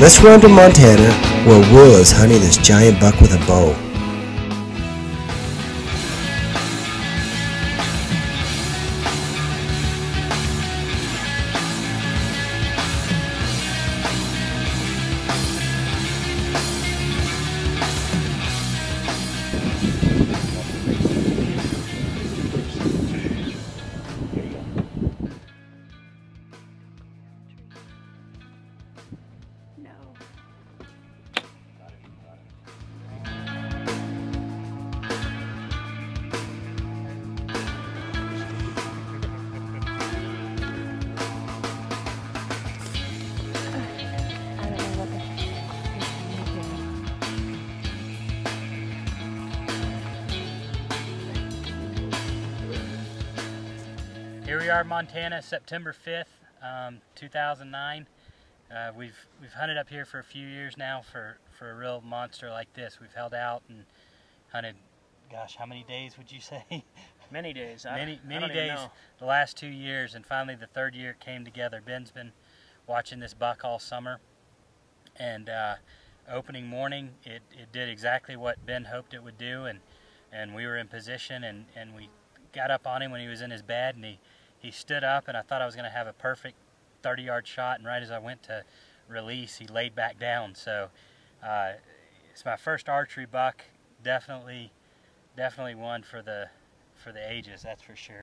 Let's run to Montana, where Will is hunting this giant buck with a bow. Here we are, Montana, September 5th, 2009. We've hunted up here for a few years now for a real monster like this. We've held out and hunted, gosh, how many days would you say? Many days. Many days the last 2 years, and finally the third year came together. Ben's been watching this buck all summer, and opening morning it did exactly what Ben hoped it would do, and we were in position, and we got up on him when he was in his bed, and he stood up, and I thought I was going to have a perfect 30-yard shot, and right as I went to release, he laid back down. So it's my first archery buck. Definitely one for the ages, that's for sure.